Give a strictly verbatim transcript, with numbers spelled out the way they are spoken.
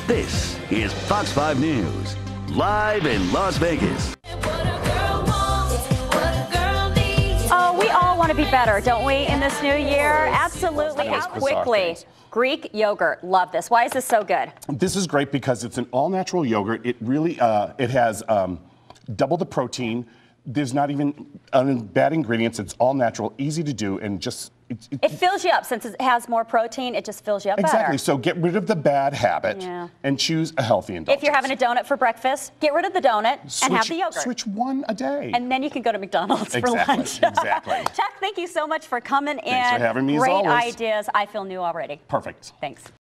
This is Fox five News, live in Las Vegas. Oh, we all want to be better, don't we, in this new year? Absolutely. Out quickly. Greek yogurt. Love this. Why is this so good? This is great because it's an all-natural yogurt. It really, uh, it has um, double the protein. There's not even uh, bad ingredients. It's all natural, easy to do, and just... It, it, it fills you up. Since it has more protein, it just fills you up exactly. better. Exactly. So get rid of the bad habit yeah. and choose a healthy indulgence. If you're having a donut for breakfast, get rid of the donut switch, and have the yogurt. Switch one a day. And then you can go to McDonald's exactly. for lunch. Exactly. Chuck, thank you so much for coming in. Thanks for having me, as Great always. ideas. I feel new already. Perfect. Thanks.